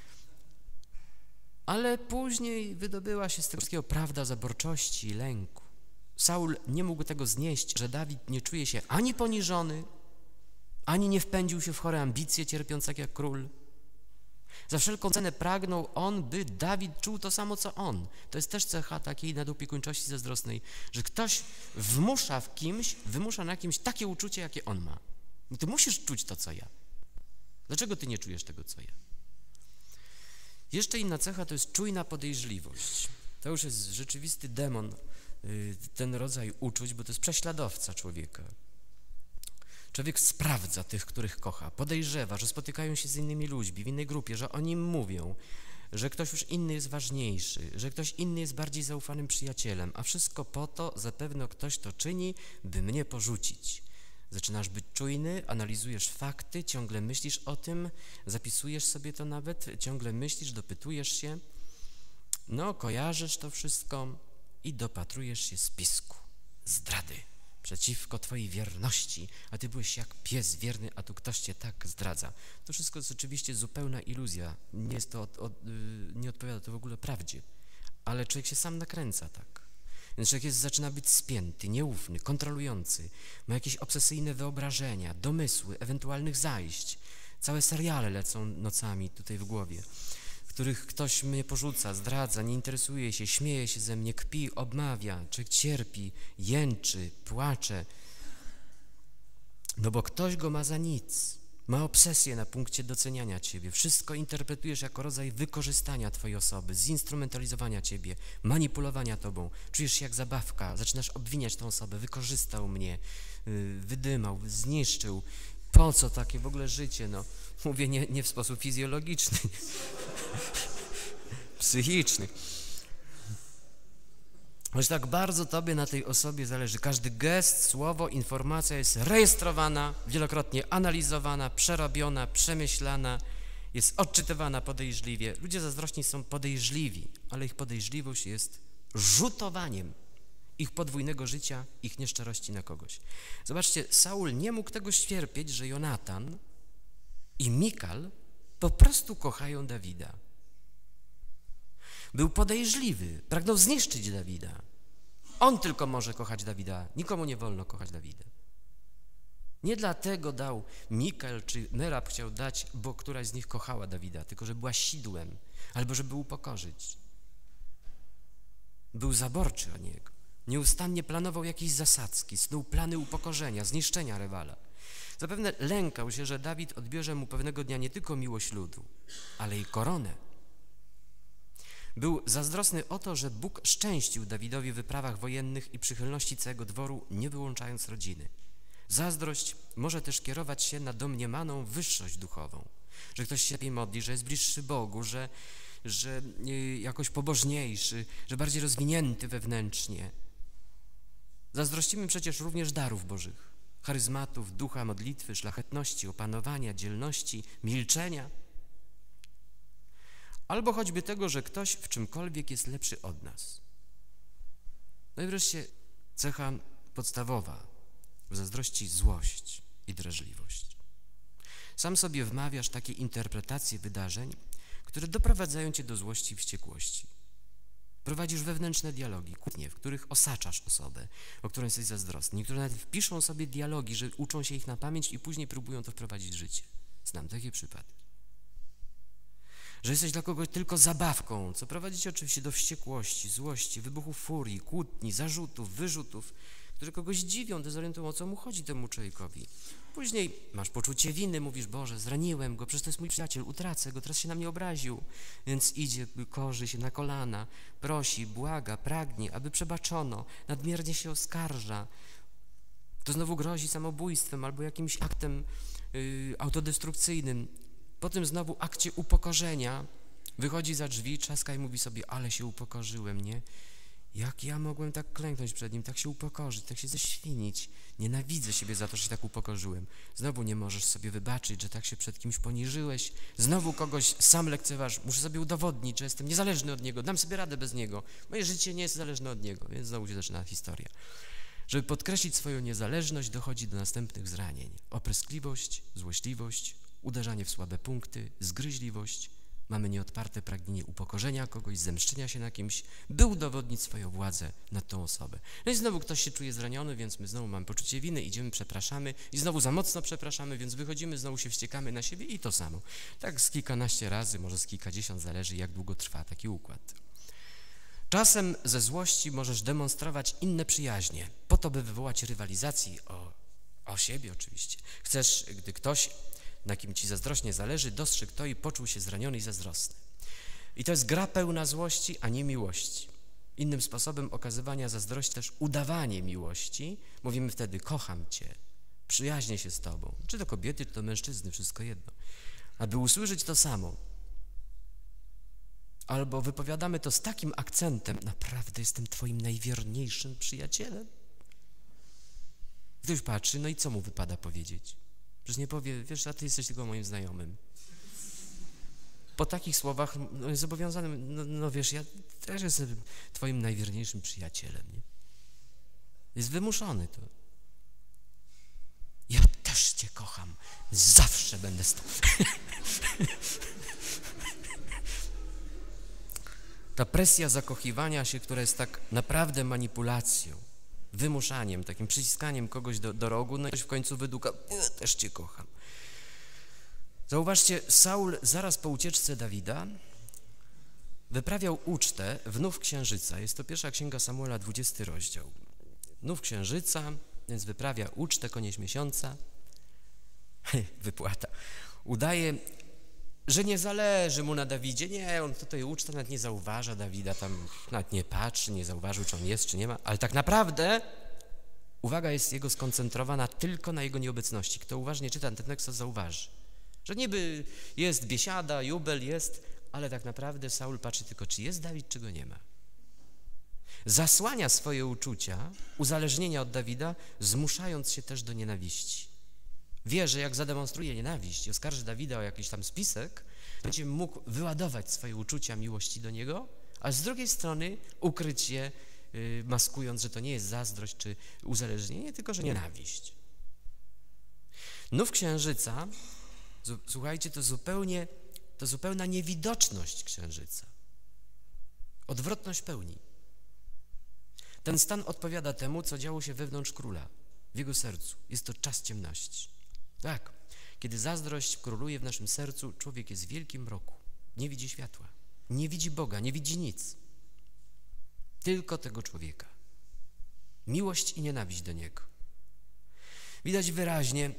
Ale później wydobyła się z tego wszystkiego prawda zaborczości i lęku. Saul nie mógł tego znieść, że Dawid nie czuje się ani poniżony, ani nie wpędził się w chore ambicje, cierpiąc tak jak król. Za wszelką cenę pragnął on, by Dawid czuł to samo, co on. To jest też cecha takiej nadopiekuńczości zazdrosnej, że ktoś wmusza w kimś, wymusza na kimś takie uczucie, jakie on ma. I ty musisz czuć to, co ja. Dlaczego ty nie czujesz tego, co ja? Jeszcze inna cecha to jest czujna podejrzliwość. To już jest rzeczywisty demon, ten rodzaj uczuć, bo to jest prześladowca człowieka. Człowiek sprawdza tych, których kocha, podejrzewa, że spotykają się z innymi ludźmi w innej grupie, że o nim mówią, że ktoś już inny jest ważniejszy, że ktoś inny jest bardziej zaufanym przyjacielem, a wszystko po to, zapewne ktoś to czyni, by mnie porzucić. Zaczynasz być czujny, analizujesz fakty, ciągle myślisz o tym, zapisujesz sobie to nawet, ciągle myślisz, dopytujesz się, no kojarzysz to wszystko i dopatrujesz się spisku, zdrady przeciwko twojej wierności, a ty byłeś jak pies wierny, a tu ktoś cię tak zdradza. To wszystko jest oczywiście zupełna iluzja, nie, jest to od, od, nie odpowiada to w ogóle prawdzie, ale człowiek się sam nakręca tak. Więc człowiek jest, zaczyna być spięty, nieufny, kontrolujący, ma jakieś obsesyjne wyobrażenia, domysły, ewentualnych zajść. Całe seriale lecą nocami tutaj w głowie, w których ktoś mnie porzuca, zdradza, nie interesuje się, śmieje się ze mnie, kpi, obmawia, człowiek cierpi, jęczy, płacze, no bo ktoś go ma za nic, ma obsesję na punkcie doceniania ciebie, wszystko interpretujesz jako rodzaj wykorzystania twojej osoby, zinstrumentalizowania ciebie, manipulowania tobą, czujesz się jak zabawka, zaczynasz obwiniać tą osobę, wykorzystał mnie, wydymał, zniszczył, po co takie w ogóle życie, no, mówię nie, nie w sposób fizjologiczny, psychiczny. Choć tak bardzo tobie na tej osobie zależy, każdy gest, słowo, informacja jest rejestrowana, wielokrotnie analizowana, przerobiona, przemyślana, jest odczytywana podejrzliwie. Ludzie zazdrośni są podejrzliwi, ale ich podejrzliwość jest rzutowaniem ich podwójnego życia, ich nieszczerości na kogoś. Zobaczcie, Saul nie mógł tego ścierpieć, że Jonatan i Mikal po prostu kochają Dawida. Był podejrzliwy, pragnął zniszczyć Dawida. On tylko może kochać Dawida, nikomu nie wolno kochać Dawida. Nie dlatego dał Mikal czy Merab chciał dać, bo któraś z nich kochała Dawida, tylko że była sidłem, albo żeby upokorzyć. Był zaborczy o niego. Nieustannie planował jakieś zasadzki, snuł plany upokorzenia, zniszczenia rywala. Zapewne lękał się, że Dawid odbierze mu pewnego dnia nie tylko miłość ludu, ale i koronę. Był zazdrosny o to, że Bóg szczęścił Dawidowi w wyprawach wojennych i przychylności całego dworu, nie wyłączając rodziny. Zazdrość może też kierować się na domniemaną wyższość duchową, że ktoś się lepiej modli, że jest bliższy Bogu, że, że jakoś pobożniejszy, że bardziej rozwinięty wewnętrznie. Zazdrościmy przecież również darów bożych, charyzmatów, ducha, modlitwy, szlachetności, opanowania, dzielności, milczenia, albo choćby tego, że ktoś w czymkolwiek jest lepszy od nas. No i wreszcie cecha podstawowa w zazdrości: złość i drażliwość. Sam sobie wmawiasz takie interpretacje wydarzeń, które doprowadzają cię do złości i wściekłości. Prowadzisz wewnętrzne dialogi, kłótnie, w których osaczasz osobę, o której jesteś zazdrosny. Niektórzy nawet wpiszą sobie dialogi, że uczą się ich na pamięć i później próbują to wprowadzić w życie. Znam takie przypadki. Że jesteś dla kogoś tylko zabawką, co prowadzi cię oczywiście do wściekłości, złości, wybuchów furii, kłótni, zarzutów, wyrzutów, które kogoś dziwią, dezorientują, o co mu chodzi temu człowiekowi. później masz poczucie winy, mówisz, Boże, zraniłem go, przecież to jest mój przyjaciel, utracę go, teraz się na mnie obraził. Więc idzie, korzy się na kolana, prosi, błaga, pragnie, aby przebaczono, nadmiernie się oskarża. To znowu grozi samobójstwem albo jakimś aktem yy, autodestrukcyjnym. Potem znowu akcie upokorzenia, wychodzi za drzwi, trzaska i mówi sobie, ale się upokorzyłem, nie? Jak ja mogłem tak klęknąć przed nim, tak się upokorzyć, tak się ześwinić? Nienawidzę siebie za to, że się tak upokorzyłem. Znowu nie możesz sobie wybaczyć, że tak się przed kimś poniżyłeś. Znowu kogoś sam lekceważysz. Muszę sobie udowodnić, że jestem niezależny od niego. Dam sobie radę bez niego. Moje życie nie jest zależne od niego. Więc znowu się zaczyna historia. Żeby podkreślić swoją niezależność, dochodzi do następnych zranień. Opryskliwość, złośliwość, uderzanie w słabe punkty, zgryźliwość. Mamy nieodparte pragnienie upokorzenia kogoś, zemszczenia się na kimś, by udowodnić swoją władzę nad tą osobę. No i znowu ktoś się czuje zraniony, więc my znowu mamy poczucie winy, idziemy, przepraszamy i znowu za mocno przepraszamy, więc wychodzimy, znowu się wściekamy na siebie i to samo. Tak z kilkanaście razy, może z kilkadziesiąt, zależy jak długo trwa taki układ. Czasem ze złości możesz demonstrować inne przyjaźnie, po to, by wywołać rywalizację o, o siebie oczywiście. Chcesz, gdy ktoś, na kim ci zazdrośnie zależy, dostrzegł to i poczuł się zraniony i zazdrosny. I to jest gra pełna złości, a nie miłości. Innym sposobem okazywania zazdrości też udawanie miłości. Mówimy wtedy, kocham cię, przyjaźnię się z tobą. Czy to kobiety, czy to mężczyzny, wszystko jedno. Aby usłyszeć to samo. Albo wypowiadamy to z takim akcentem, naprawdę jestem twoim najwierniejszym przyjacielem. Ktoś patrzy, no i co mu wypada powiedzieć? Przecież nie powie, wiesz, a ty jesteś tylko moim znajomym. Po takich słowach no, jest zobowiązany, no, no wiesz, ja też jestem twoim najwierniejszym przyjacielem, nie? Jest wymuszony to. Ja też cię kocham, zawsze będę z tobą. Ta presja zakochiwania się, która jest tak naprawdę manipulacją, wymuszaniem, takim przyciskaniem kogoś do, do rogu, no i ktoś w końcu wyduka, ja też cię kocham. Zauważcie, Saul zaraz po ucieczce Dawida wyprawiał ucztę wnów księżyca. Jest to pierwsza księga Samuela, dwudziesty rozdział. Wnów księżyca, więc wyprawia ucztę, koniec miesiąca, wypłata. Udaje, że nie zależy mu na Dawidzie. Nie, on tutaj uczta nawet nie zauważa Dawida, tam nawet nie patrzy, nie zauważył, czy on jest, czy nie ma, ale tak naprawdę uwaga jest jego skoncentrowana tylko na jego nieobecności. Kto uważnie czyta ten tekst, to zauważy, że niby jest biesiada, jubel jest, ale tak naprawdę Saul patrzy tylko, czy jest Dawid, czy go nie ma. Zasłania swoje uczucia, uzależnienia od Dawida, zmuszając się też do nienawiści. Wie, że jak zademonstruje nienawiść i oskarży Dawida o jakiś tam spisek, będzie mógł wyładować swoje uczucia miłości do niego, a z drugiej strony ukryć je, yy, maskując, że to nie jest zazdrość czy uzależnienie, tylko że nienawiść. Nów księżyca, słuchajcie, to zupełnie, to zupełna niewidoczność księżyca. Odwrotność pełni. Ten stan odpowiada temu, co działo się wewnątrz króla, w jego sercu. Jest to czas ciemności. Tak, kiedy zazdrość króluje w naszym sercu, człowiek jest w wielkim mroku. Nie widzi światła, nie widzi Boga, nie widzi nic. Tylko tego człowieka. Miłość i nienawiść do Niego. Widać wyraźnie,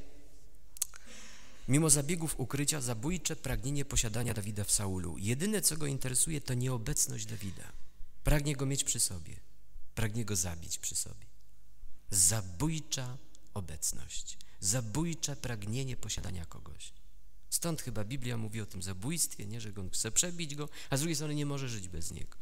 mimo zabiegów ukrycia, zabójcze pragnienie posiadania Dawida w Saulu. Jedyne, co go interesuje, to nieobecność Dawida. Pragnie go mieć przy sobie. Pragnie go zabić przy sobie. Zabójcza obecność. Zabójcze pragnienie posiadania kogoś. Stąd chyba Biblia mówi o tym zabójstwie, nie, że on chce przebić go, a z drugiej strony nie może żyć bez niego.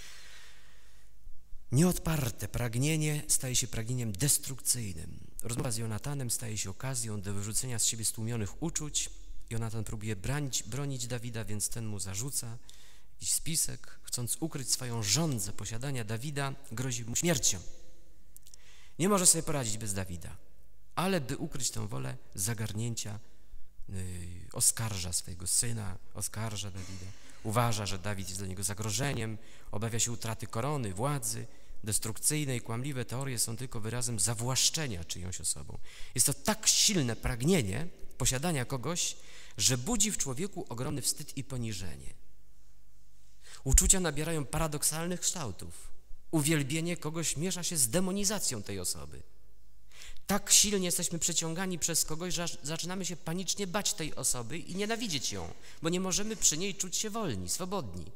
Nieodparte pragnienie staje się pragnieniem destrukcyjnym. Rozmowa z Jonatanem staje się okazją do wyrzucenia z siebie stłumionych uczuć. Jonatan próbuje bronić, bronić Dawida, więc ten mu zarzuca jakiś spisek. Chcąc ukryć swoją żądzę posiadania Dawida, grozi mu śmiercią. Nie może sobie poradzić bez Dawida, ale by ukryć tę wolę zagarnięcia, yy, oskarża swojego syna, oskarża Dawida. Uważa, że Dawid jest dla niego zagrożeniem, obawia się utraty korony, władzy. Destrukcyjne i kłamliwe teorie są tylko wyrazem zawłaszczenia czyjąś osobą. Jest to tak silne pragnienie posiadania kogoś, że budzi w człowieku ogromny wstyd i poniżenie. Uczucia nabierają paradoksalnych kształtów. Uwielbienie kogoś miesza się z demonizacją tej osoby. Tak silnie jesteśmy przyciągani przez kogoś, że aż zaczynamy się panicznie bać tej osoby i nienawidzieć ją, bo nie możemy przy niej czuć się wolni, swobodni.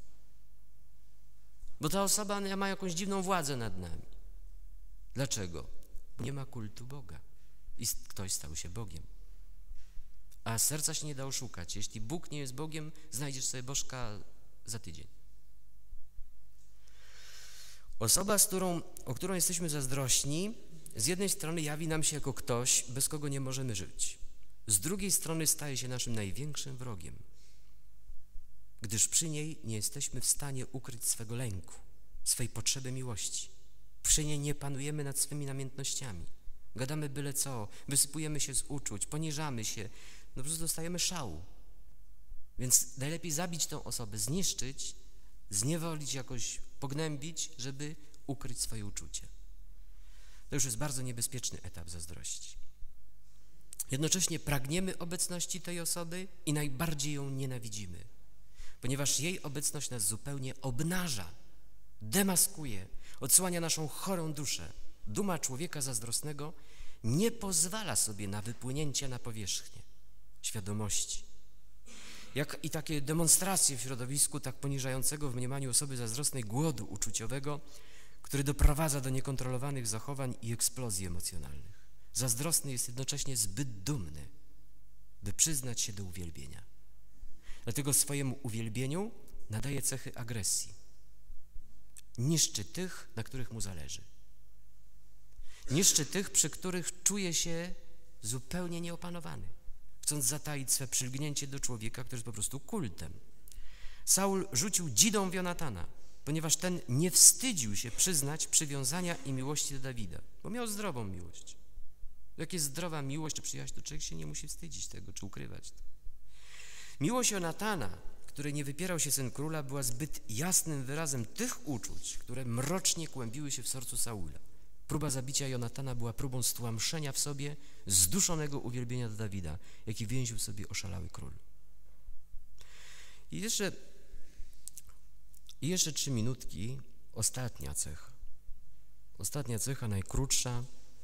Bo ta osoba ma jakąś dziwną władzę nad nami. Dlaczego? Nie ma kultu Boga i ktoś stał się Bogiem. A serca się nie da oszukać. Jeśli Bóg nie jest Bogiem, znajdziesz sobie Bożka za tydzień. Osoba, z którą, o którą jesteśmy zazdrośni, z jednej strony jawi nam się jako ktoś, bez kogo nie możemy żyć. Z drugiej strony staje się naszym największym wrogiem, gdyż przy niej nie jesteśmy w stanie ukryć swego lęku, swej potrzeby miłości. Przy niej nie panujemy nad swymi namiętnościami. Gadamy byle co, wysypujemy się z uczuć, poniżamy się, no po prostu dostajemy szału. Więc najlepiej zabić tę osobę, zniszczyć, zniewolić, jakoś pognębić, żeby ukryć swoje uczucie. To już jest bardzo niebezpieczny etap zazdrości. Jednocześnie pragniemy obecności tej osoby i najbardziej ją nienawidzimy, ponieważ jej obecność nas zupełnie obnaża, demaskuje, odsłania naszą chorą duszę. Duma człowieka zazdrosnego nie pozwala sobie na wypłynięcie na powierzchnię świadomości. Jak i takie demonstracje w środowisku tak poniżającego w mniemaniu osoby zazdrosnej głodu uczuciowego, który doprowadza do niekontrolowanych zachowań i eksplozji emocjonalnych. Zazdrosny jest jednocześnie zbyt dumny, by przyznać się do uwielbienia. Dlatego swojemu uwielbieniu nadaje cechy agresji. Niszczy tych, na których mu zależy. Niszczy tych, przy których czuje się zupełnie nieopanowany, chcąc zataić swe przylgnięcie do człowieka, który jest po prostu kultem. Saul rzucił dzidą w Jonatana, ponieważ ten nie wstydził się przyznać przywiązania i miłości do Dawida, bo miał zdrową miłość. Jak jest zdrowa miłość czy przyjaźń, to człowiek się nie musi wstydzić tego, czy ukrywać to. Miłość Jonatana, której nie wypierał się syn króla, była zbyt jasnym wyrazem tych uczuć, które mrocznie kłębiły się w sercu Saula. Próba zabicia Jonatana była próbą stłamszenia w sobie zduszonego uwielbienia do Dawida, jaki więził sobie oszalały król. I jeszcze, i jeszcze trzy minutki, ostatnia cecha. Ostatnia cecha, najkrótsza,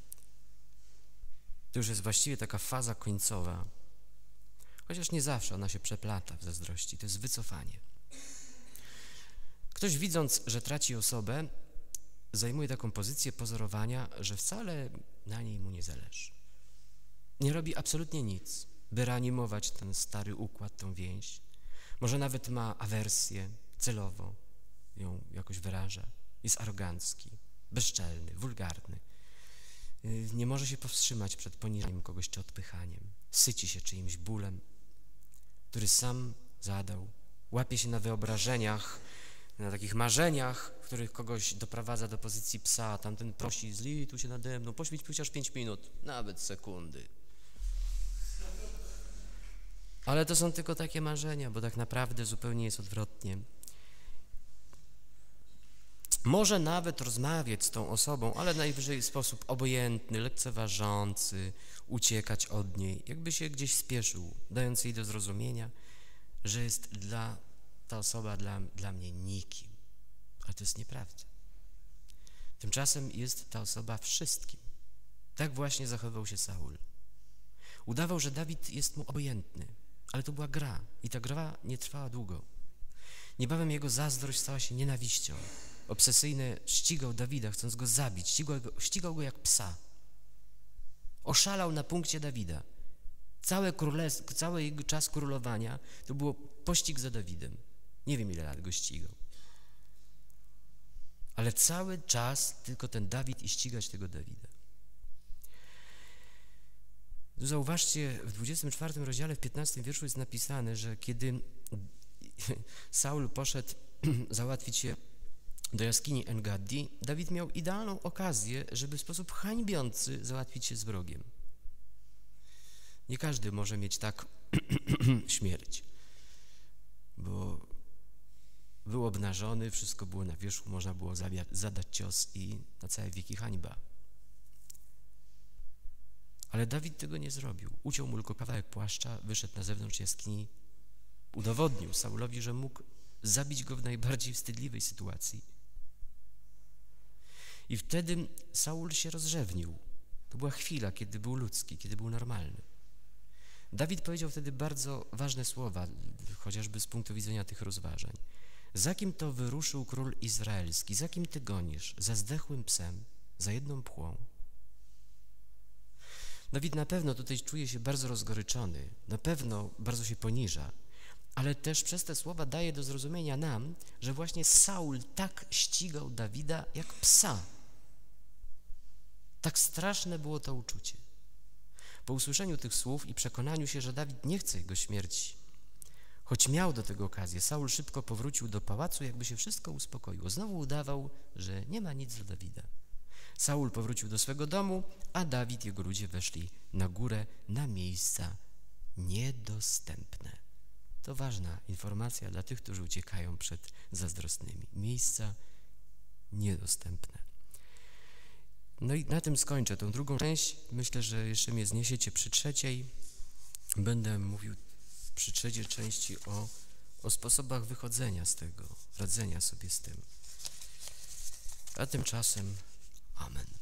to już jest właściwie taka faza końcowa, chociaż nie zawsze ona się przeplata w zazdrości, to jest wycofanie. Ktoś, widząc, że traci osobę, zajmuje taką pozycję pozorowania, że wcale na niej mu nie zależy. Nie robi absolutnie nic, by reanimować ten stary układ, tą więź. Może nawet ma awersję, celowo ją jakoś wyraża. Jest arogancki, bezczelny, wulgarny. Nie może się powstrzymać przed poniżaniem kogoś czy odpychaniem. Syci się czyimś bólem, który sam zadał. Łapie się na wyobrażeniach, na takich marzeniach, w których kogoś doprowadza do pozycji psa, a tamten prosi, zlituj się nade mną, poświęć chociaż pięć minut, nawet sekundy. Ale to są tylko takie marzenia, bo tak naprawdę zupełnie jest odwrotnie. Może nawet rozmawiać z tą osobą, ale najwyżej w sposób obojętny, lekceważący, uciekać od niej, jakby się gdzieś spieszył, dając jej do zrozumienia, że jest dla ta osoba dla, dla mnie nikim. Ale to jest nieprawda. Tymczasem jest ta osoba wszystkim. Tak właśnie zachowywał się Saul. Udawał, że Dawid jest mu obojętny, ale to była gra i ta gra nie trwała długo. Niebawem jego zazdrość stała się nienawiścią. Obsesyjnie ścigał Dawida, chcąc go zabić, ścigał go, ścigał go jak psa. Oszalał na punkcie Dawida. Całe królestwo, cały jego czas królowania to było pościg za Dawidem. Nie wiem, ile lat go ścigał. Ale cały czas tylko ten Dawid i ścigać tego Dawida. Zauważcie, w dwudziestym czwartym rozdziale, w piętnastym wierszu jest napisane, że kiedy Saul poszedł załatwić się do jaskini En-Gadi, Dawid miał idealną okazję, żeby w sposób hańbiący załatwić się z wrogiem. Nie każdy może mieć tak śmierć, bo był obnażony, wszystko było na wierzchu, można było zadać cios i na całe wieki hańba. Ale Dawid tego nie zrobił. Uciął mu tylko kawałek płaszcza, wyszedł na zewnątrz jaskini, udowodnił Saulowi, że mógł zabić go w najbardziej wstydliwej sytuacji. I wtedy Saul się rozrzewnił. To była chwila, kiedy był ludzki, kiedy był normalny. Dawid powiedział wtedy bardzo ważne słowa, chociażby z punktu widzenia tych rozważań. Za kim to wyruszył król izraelski? Za kim ty gonisz? Za zdechłym psem? Za jedną pchłą? Dawid na pewno tutaj czuje się bardzo rozgoryczony, na pewno bardzo się poniża, ale też przez te słowa daje do zrozumienia nam, że właśnie Saul tak ścigał Dawida jak psa. Tak straszne było to uczucie. Po usłyszeniu tych słów i przekonaniu się, że Dawid nie chce jego śmierci, choć miał do tego okazję, Saul szybko powrócił do pałacu, jakby się wszystko uspokoiło. Znowu udawał, że nie ma nic do Dawida. Saul powrócił do swego domu, a Dawid i jego ludzie weszli na górę, na miejsca niedostępne. To ważna informacja dla tych, którzy uciekają przed zazdrosnymi. Miejsca niedostępne. No i na tym skończę tą drugą część. Myślę, że jeszcze mnie zniesiecie przy trzeciej. Będę mówił przy trzeciej części o, o sposobach wychodzenia z tego, radzenia sobie z tym. A tymczasem amen.